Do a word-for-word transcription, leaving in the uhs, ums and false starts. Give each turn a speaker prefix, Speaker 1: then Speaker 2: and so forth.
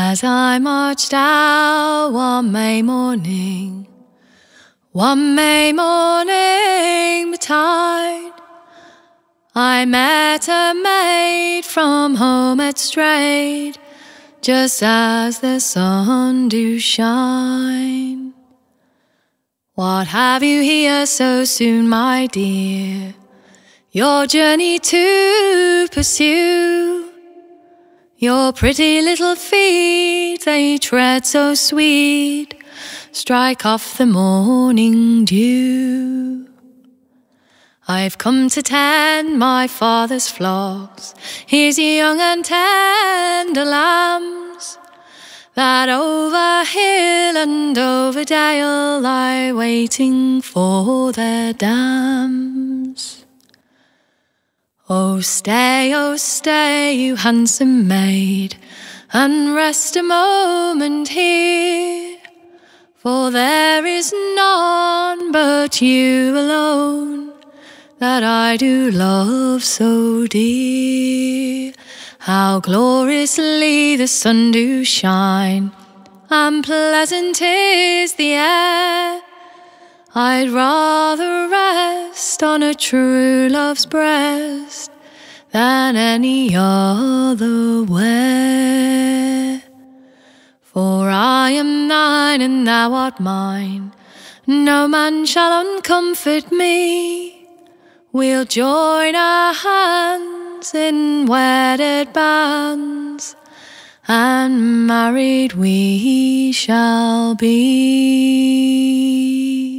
Speaker 1: As I marched out one May morning, one May morning betide, I met a maid from home had strayed, just as the sun do shine. What have you here so soon, my dear? Your journey to pursue? Your pretty little feet, they tread so sweet, strike off the morning dew. I've come to tend my father's flocks, his young and tender lambs, that over hill and over dale lie waiting for their dams. Oh stay, oh stay, you handsome maid, and rest a moment here, for there is none but you alone that I do love so dear. How gloriously the sun do shine, and pleasant is the air. I'd rather rest on a true love's breast than any other where. For I am thine and thou art mine, no man shall uncomfort me. We'll join our hands in wedded bands, and married we shall be.